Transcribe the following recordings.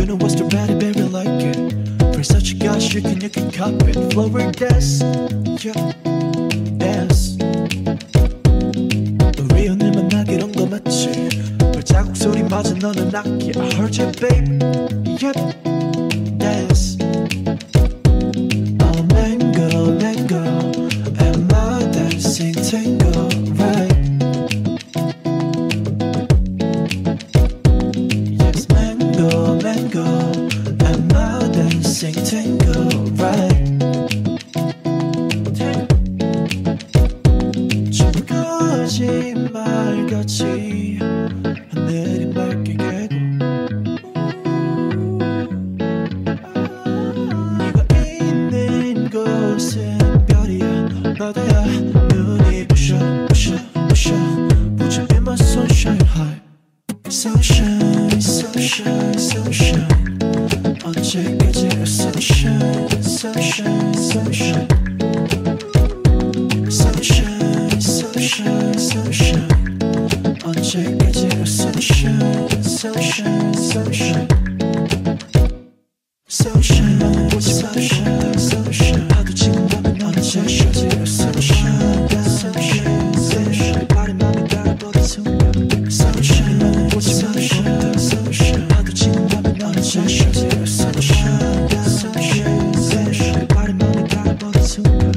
know what's the very, very like it. For such a gosh, you can cop it. Flower dance, yeah, dance. 우리 오늘 만나기로 거 맞지? 발자국 소리마저 너는 낫게. I heard you babe, yep, dance. Oh mango, mango, and my dancing tango, right? Yes, mango, mango, and my dancing tango, right? 거짓말같이 하늘이 맑게 개고 네가 있는 곳은 별이야 바다야 눈이 부셔 부셔 부셔 Would you be my sunshine high Sunshine sunshine sunshine 언제까지야 sunshine sunshine sunshine Sunshine, sunshine, sunshine 언제까지야 sunshine, sunshine, sunshine Sunshine, sunshine, sunshine 파도 치는 밤에 너는 sunshine Sunshine, sunshine, sunshine 발이 맘에 닿아버린 순간 Sunshine, sunshine, sunshine 파도 치는 밤에 너는 sunshine Sunshine, sunshine, sunshine 발이 맘에 닿아버린 순간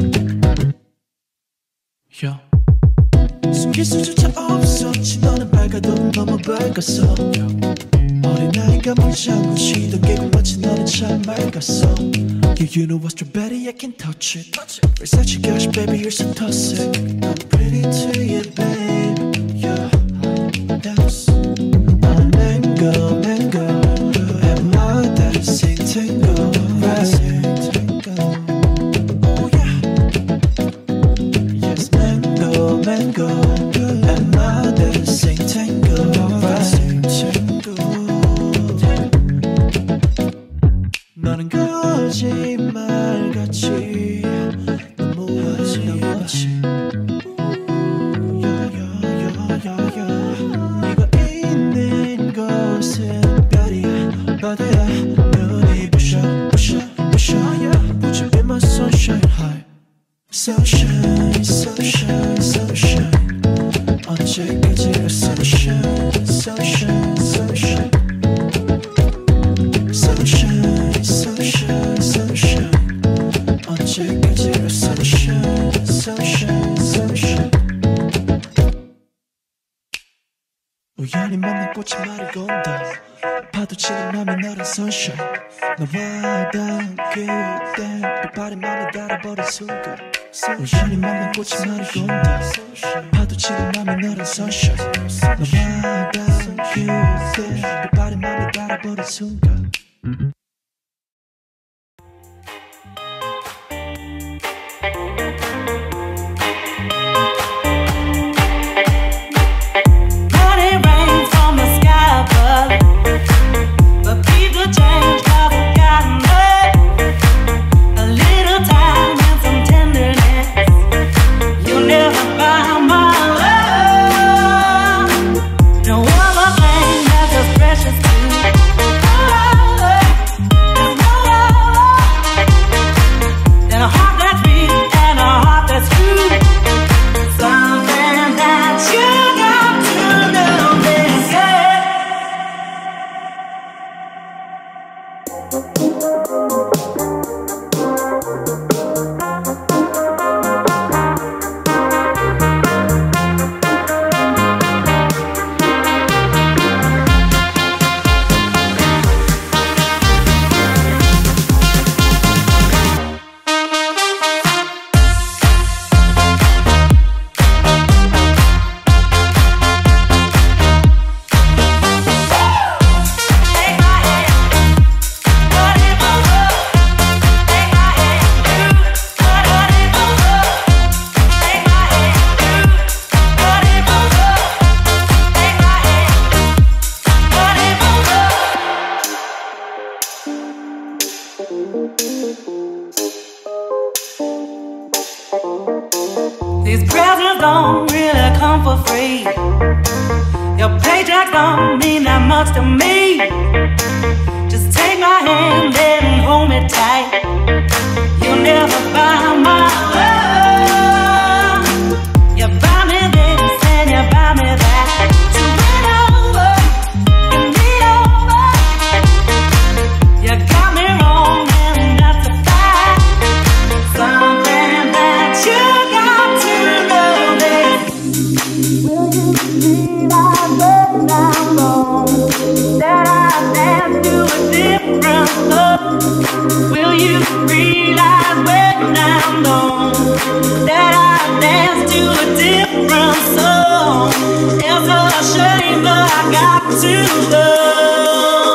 Yeah. 숨길 수조차 없었지 너는 밝아도 너무 밝았어 어린아이가 멀쩡한 시도 깨고 마치 너는 참 맑았어 You know what's strawberry, I can touch it Versace gosh baby you're so toxic I'm pretty to you babe Yeah, dance Oh mango, mango And my dancing tango Right Mango, and my dancing tango, right? 너는 거짓말같이 너무 하지 네가 있는 곳은 별이야 바다야 눈이 부셔 부셔 부셔 Would you be my sunshine high Sunshine, sunshine, sunshine 언제까지야 sunshine, sunshine, sunshine Sunshine, sunshine, sunshine 언제까지야 sunshine, sunshine, sunshine 우연히 만난 꽃이 말을 건다 파도 치는 맘에 너란 sunshine 너와 닿은 그때 빛바랜 맘에 닿아버린 순간 우연히 만난 꽃이 말을 건다 파도 치는 맘에 너란 sunshine 너와 닿은 그때 빛바랜 맘에 닿아버린 순간 These presents don't really come for free. Your paycheck don't mean that much to me. Just take my hand and hold me tight. You'll never buy my love. You buy me this and you buy me that. So win over, win me over. You got me wrong and that's a fact. Something that you got to know is, will you realize when I'm gone that I dance to a different love? Will you realize when I'm gone that I dance to a different song? It's a shame that I got to love.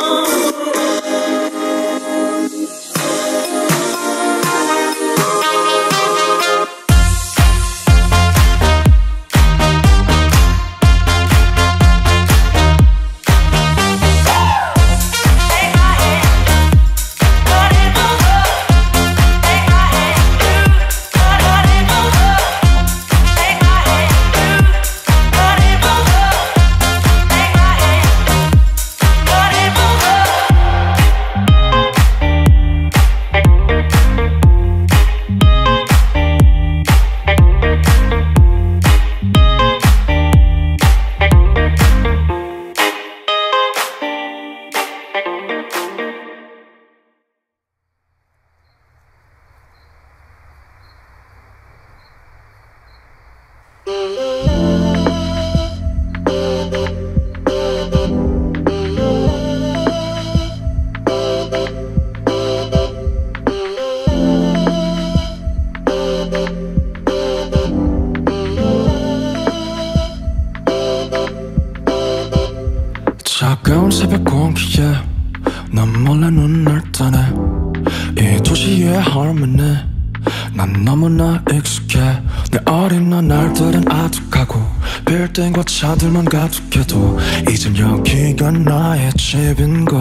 차가운 새벽 공기에 난 몰래 눈을 뜨네. 이 도시의 harmony 난 너무나 익숙해. 내 어린 날들은 아득하고 빌딩과 차들만 가득해도 이젠 여기가 나의 집인걸.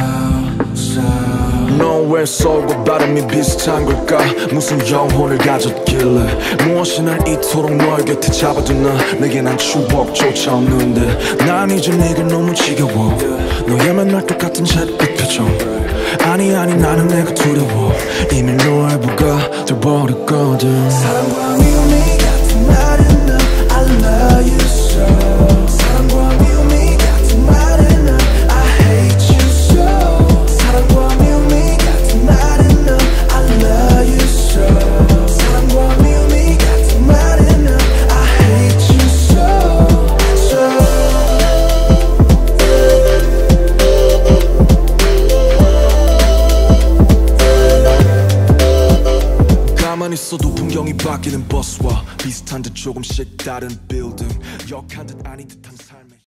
너왜 서울과 바람이 비슷한 걸까? 무슨 영혼을 가졌길래 무엇이 날 이토록 너의 곁에 잡아두나. 내게 난 추억조차 없는데 난 이제 네가 너무 지겨워. 너의 맨날 똑같은 잿빛 표정. 아니 나는 내가 두려워. 이미 너의 부가 돼버렸거든. 사랑과 미움이 같은 말은 넌 I love you so. 사랑과 미움이 같은 말은 넌 I hate you so. 사랑과 미움이 같은 말은 넌 I love you so. 사랑과 미움이 같은 말은 넌 I hate you so. 가만히 있어도 풍경이 바뀌는 버스와 비슷한 듯 조금씩 다른 빌딩. 역한 듯 아닌 듯한